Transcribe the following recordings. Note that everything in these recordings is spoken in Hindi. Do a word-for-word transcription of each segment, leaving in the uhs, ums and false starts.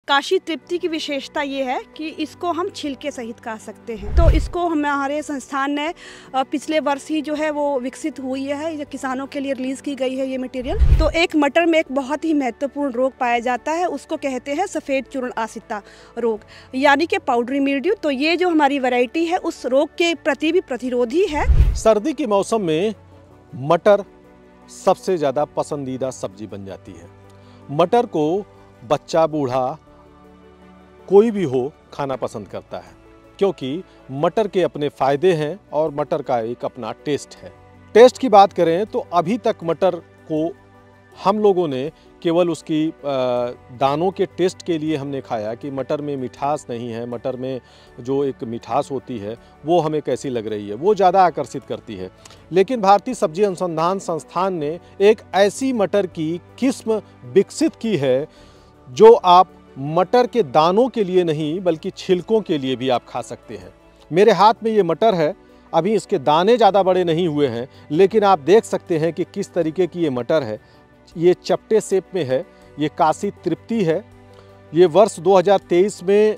काशी तृप्ति की विशेषता ये है कि इसको हम छिलके सहित खा सकते हैं। तो इसको हमारे संस्थान ने पिछले वर्ष ही जो है वो विकसित हुई है, ये किसानों के लिए रिलीज़ की गई है ये मटेरियल। तो एक मटर में एक बहुत ही महत्वपूर्ण रोग पाया जाता है, उसको कहते हैं सफ़ेद चूर्ण आसिता रोग, यानी कि पाउडरी मिल्ड्यू। तो ये जो हमारी वैरायटी है उस रोग के प्रति भी प्रतिरोधी है। सर्दी के मौसम में मटर सबसे ज़्यादा पसंदीदा सब्जी बन जाती है। मटर को बच्चा बूढ़ा कोई भी हो खाना पसंद करता है, क्योंकि मटर के अपने फ़ायदे हैं और मटर का एक अपना टेस्ट है। टेस्ट की बात करें तो अभी तक मटर को हम लोगों ने केवल उसकी दानों के टेस्ट के लिए हमने खाया कि मटर में मिठास नहीं है, मटर में जो एक मिठास होती है वो हमें कैसी लग रही है, वो ज़्यादा आकर्षित करती है। लेकिन भारतीय सब्जी अनुसंधान संस्थान ने एक ऐसी मटर की किस्म विकसित की है जो आप मटर के दानों के लिए नहीं बल्कि छिलकों के लिए भी आप खा सकते हैं। मेरे हाथ में ये मटर है, अभी इसके दाने ज़्यादा बड़े नहीं हुए हैं, लेकिन आप देख सकते हैं कि किस तरीके की ये मटर है। ये चपटे शेप में है, ये काशी तृप्ति है। ये वर्ष दो हज़ार तेईस में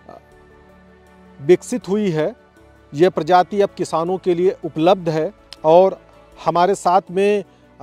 विकसित हुई है। ये प्रजाति अब किसानों के लिए उपलब्ध है और हमारे साथ में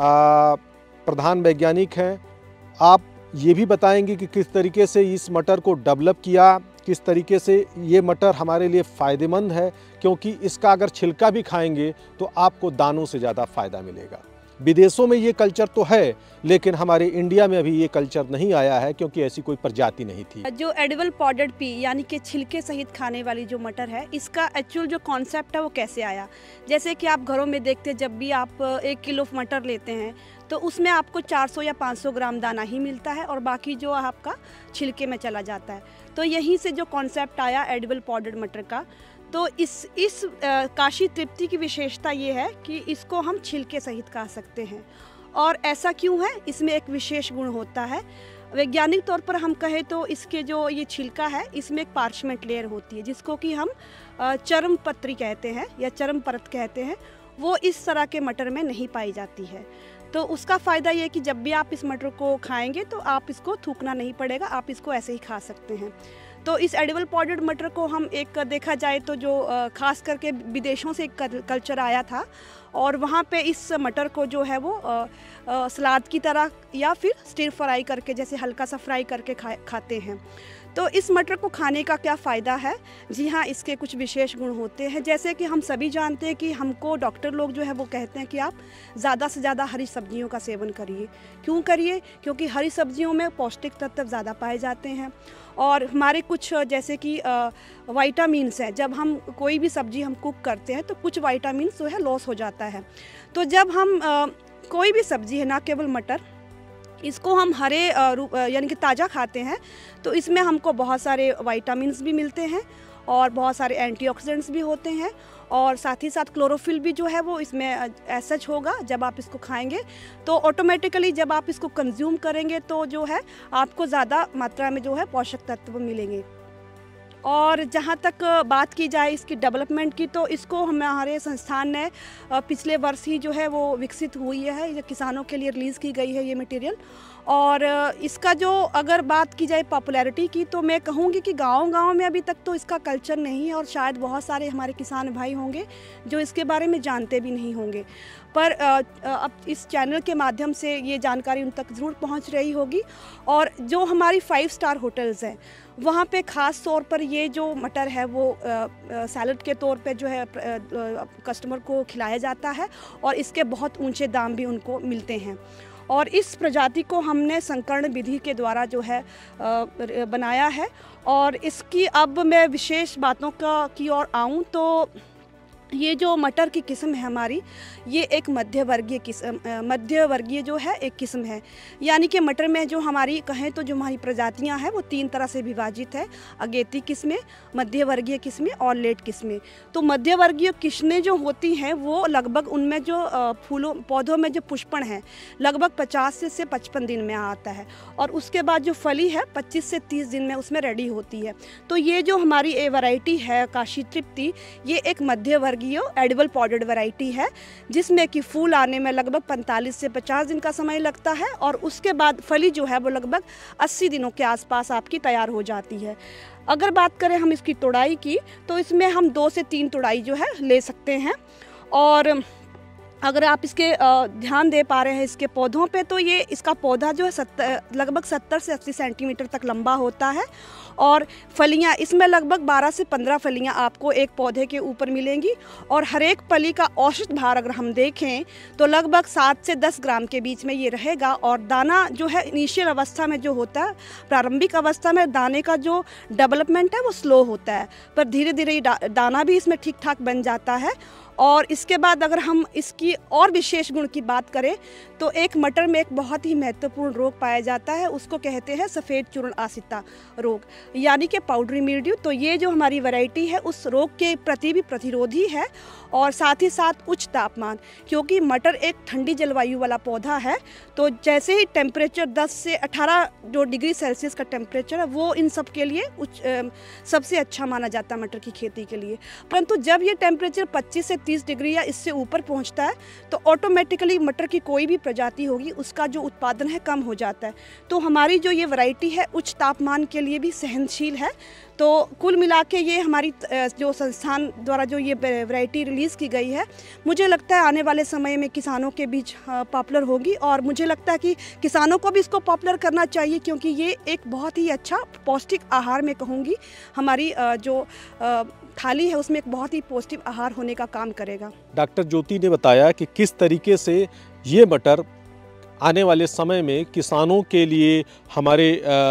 प्रधान वैज्ञानिक हैं। आप ये भी बताएंगे कि किस तरीके से इस मटर को डेवलप किया, किस तरीके से ये मटर हमारे लिए फ़ायदेमंद है, क्योंकि इसका अगर छिलका भी खाएंगे तो आपको दानों से ज़्यादा फ़ायदा मिलेगा। विदेशों में ये कल्चर तो है, लेकिन हमारे इंडिया में अभी ये कल्चर नहीं आया है, क्योंकि ऐसी कोई प्रजाति नहीं थी। जो एडिबल पाउडर्ड पी यानी कि छिलके सहित खाने वाली जो मटर है, इसका एक्चुअल जो कॉन्सेप्ट है वो कैसे आया। जैसे कि आप घरों में देखते, जब भी आप एक किलो मटर लेते हैं तो उसमें आपको चार सौ या पाँच सौ ग्राम दाना ही मिलता है और बाकी जो आपका छिलके में चला जाता है। तो यहीं से जो कॉन्सेप्ट आया एडिबल पाउडर्ड मटर का। तो इस इस आ, काशी तृप्ति की विशेषता ये है कि इसको हम छिलके सहित खा सकते हैं। और ऐसा क्यों है, इसमें एक विशेष गुण होता है। वैज्ञानिक तौर पर हम कहें तो इसके जो ये छिलका है इसमें एक पार्चमेंट लेयर होती है, जिसको कि हम चर्म पत्री कहते हैं या चर्म परत कहते हैं। वो इस तरह के मटर में नहीं पाई जाती है। तो उसका फ़ायदा ये है कि जब भी आप इस मटर को खाएंगे तो आप इसको थूकना नहीं पड़ेगा, आप इसको ऐसे ही खा सकते हैं। तो इस एडिबल पाउडर्ड मटर को हम एक देखा जाए तो जो ख़ास करके विदेशों से एक कल्चर आया था और वहाँ पे इस मटर को जो है वो सलाद की तरह या फिर स्टिर फ्राई करके, जैसे हल्का सा फ्राई करके खा खाते हैं। तो इस मटर को खाने का क्या फ़ायदा है? जी हाँ, इसके कुछ विशेष गुण होते हैं। जैसे कि हम सभी जानते हैं कि हमको डॉक्टर लोग जो है वो कहते हैं कि आप ज़्यादा से ज़्यादा हरी सब्जियों का सेवन करिए। क्यों करिए? क्योंकि हरी सब्जियों में पौष्टिक तत्व ज़्यादा पाए जाते हैं और हमारे कुछ जैसे कि वाइटामिन्स हैं। जब हम कोई भी सब्जी हम कुक करते हैं तो कुछ वाइटामिन्स जो है लॉस हो जाता है। तो जब हम आ, कोई भी सब्जी है, ना केवल मटर, इसको हम हरे यानी कि ताज़ा खाते हैं तो इसमें हमको बहुत सारे विटामिन्स भी मिलते हैं और बहुत सारे एंटीऑक्सीडेंट्स भी होते हैं और साथ ही साथ क्लोरोफिल भी जो है वो इसमें एसच होगा। जब आप इसको खाएंगे तो ऑटोमेटिकली जब आप इसको कंज्यूम करेंगे तो जो है आपको ज़्यादा मात्रा में जो है पोषक तत्व मिलेंगे। और जहाँ तक बात की जाए इसकी डेवलपमेंट की, तो इसको हमारे संस्थान ने पिछले वर्ष ही जो है वो विकसित हुई है, ये किसानों के लिए रिलीज़ की गई है ये मटेरियल। और इसका जो अगर बात की जाए पॉपुलैरिटी की, तो मैं कहूँगी कि गांव-गांव में अभी तक तो इसका कल्चर नहीं है और शायद बहुत सारे हमारे किसान भाई होंगे जो इसके बारे में जानते भी नहीं होंगे। पर अब इस चैनल के माध्यम से ये जानकारी उन तक ज़रूर पहुंच रही होगी। और जो हमारी फाइव स्टार होटल्स हैं वहाँ पे ख़ास तौर पर ये जो मटर है वो सैलड के तौर पे जो है कस्टमर को खिलाया जाता है और इसके बहुत ऊंचे दाम भी उनको मिलते हैं। और इस प्रजाति को हमने संकरण विधि के द्वारा जो है बनाया है। और इसकी अब मैं विशेष बातों का की ओर आऊँ तो ये जो मटर की किस्म है हमारी, ये एक मध्य वर्गीय किस्म मध्य वर्गीय जो है एक किस्म है। यानी कि मटर में जो हमारी कहें तो जो हमारी प्रजातियां हैं वो तीन तरह से विभाजित है: अगेती किस्में, मध्य वर्गीय किस्में और लेट किस्में। तो मध्य वर्गीय किस्में जो होती हैं वो लगभग उनमें जो फूलों पौधों में जो पुष्पण है लगभग पचास से पचपन दिन में आता है और उसके बाद जो फली है पच्चीस से तीस दिन में उसमें रेडी होती है। तो ये जो हमारी ये वैरायटी है काशी तृप्ति, ये एक मध्य गार्गियो एडिबल पाउडर्ड वैरायटी है, जिसमें कि फूल आने में लगभग पैंतालीस से पचास दिन का समय लगता है और उसके बाद फली जो है वो लगभग अस्सी दिनों के आसपास आपकी तैयार हो जाती है। अगर बात करें हम इसकी तोड़ाई की, तो इसमें हम दो से तीन तोड़ाई जो है ले सकते हैं। और अगर आप इसके ध्यान दे पा रहे हैं इसके पौधों पे, तो ये इसका पौधा जो है सत्तर लगभग सत्तर से अस्सी सेंटीमीटर तक लंबा होता है और फलियां इसमें लगभग बारह से पंद्रह फलियां आपको एक पौधे के ऊपर मिलेंगी और हर एक फली का औसत भार अगर हम देखें तो लगभग सात से दस ग्राम के बीच में ये रहेगा। और दाना जो है इनिशियल अवस्था में जो होता है, प्रारंभिक अवस्था में दाने का जो डेवलपमेंट है वो स्लो होता है, पर धीरे धीरे डा, दाना भी इसमें ठीक ठाक बन जाता है। और इसके बाद अगर हम इसकी और विशेष गुण की बात करें तो एक मटर में एक बहुत ही महत्वपूर्ण रोग पाया जाता है, उसको कहते हैं सफ़ेद चूर्ण आसिता रोग, यानी कि पाउडरी मिल्ड्यू। तो ये जो हमारी वैरायटी है उस रोग के प्रति भी प्रतिरोधी है और साथ ही साथ उच्च तापमान, क्योंकि मटर एक ठंडी जलवायु वाला पौधा है, तो जैसे ही टेम्परेचर दस से अठारह जो डिग्री सेल्सियस का टेम्परेचर है वो इन सब के लिए उच्च सबसे अच्छा माना जाता है मटर की खेती के लिए। परंतु जब ये टेम्परेचर पच्चीस से तीस डिग्री या इससे ऊपर पहुंचता है तो ऑटोमेटिकली मटर की कोई भी प्रजाति होगी उसका जो उत्पादन है कम हो जाता है। तो हमारी जो ये वैरायटी है उच्च तापमान के लिए भी सहनशील है। तो कुल मिला के ये हमारी जो संस्थान द्वारा जो ये वैरायटी रिलीज़ की गई है, मुझे लगता है आने वाले समय में किसानों के बीच पॉपुलर होगी और मुझे लगता है कि किसानों को भी इसको पॉपुलर करना चाहिए, क्योंकि ये एक बहुत ही अच्छा पौष्टिक आहार में कहूँगी हमारी जो थाली है उसमें एक बहुत ही पौष्टिक आहार होने का काम करेगा। डॉक्टर ज्योति ने बताया कि किस तरीके से ये मटर आने वाले समय में किसानों के लिए हमारे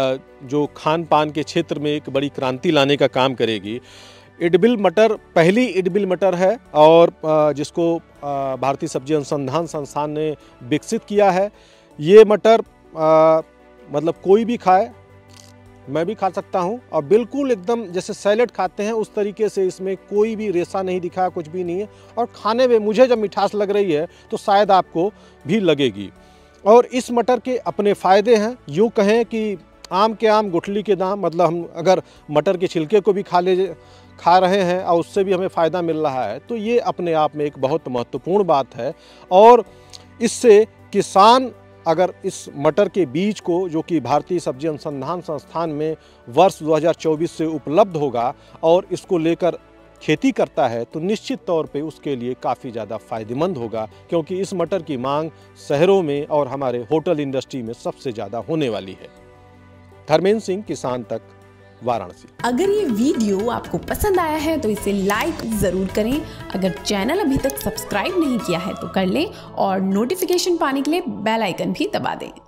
जो खान पान के क्षेत्र में एक बड़ी क्रांति लाने का काम करेगी। एडिबल मटर पहली एडिबल मटर है और जिसको भारतीय सब्जी अनुसंधान संस्थान ने विकसित किया है। ये मटर आ, मतलब कोई भी खाए, मैं भी खा सकता हूँ और बिल्कुल एकदम जैसे सैलेड खाते हैं उस तरीके से इसमें कोई भी रेशा नहीं दिखा, कुछ भी नहीं है। और खाने में मुझे जब मिठास लग रही है तो शायद आपको भी लगेगी। और इस मटर के अपने फ़ायदे हैं, यूँ कहें कि आम के आम गुठली के दाम, मतलब हम अगर मटर के छिलके को भी खा ले खा रहे हैं और उससे भी हमें फ़ायदा मिल रहा है, तो ये अपने आप में एक बहुत महत्वपूर्ण बात है। और इससे किसान अगर इस मटर के बीज को, जो कि भारतीय सब्जी अनुसंधान संस्थान में वर्ष दो हज़ार चौबीस से उपलब्ध होगा और इसको लेकर खेती करता है, तो निश्चित तौर पे उसके लिए काफ़ी ज़्यादा फ़ायदेमंद होगा, क्योंकि इस मटर की मांग शहरों में और हमारे होटल इंडस्ट्री में सबसे ज़्यादा होने वाली है। धर्मेंद्र सिंह, किसान तक, वाराणसी। अगर ये वीडियो आपको पसंद आया है तो इसे लाइक ज़रूर करें। अगर चैनल अभी तक सब्सक्राइब नहीं किया है तो कर लें और नोटिफिकेशन पाने के लिए बेल आइकन भी दबा दें।